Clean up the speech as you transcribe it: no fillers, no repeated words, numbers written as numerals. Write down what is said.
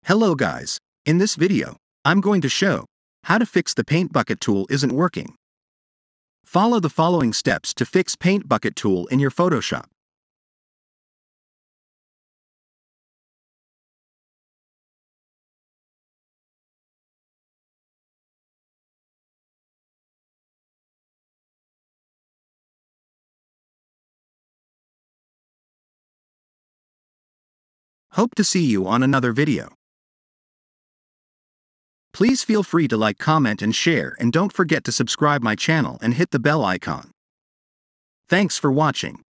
Hello guys, in this video, I'm going to show how to fix the paint bucket tool isn't working. Follow the following steps to fix paint bucket tool in your Photoshop. Hope to see you on another video. Please feel free to like, comment and share, and don't forget to subscribe my channel and hit the bell icon. Thanks for watching.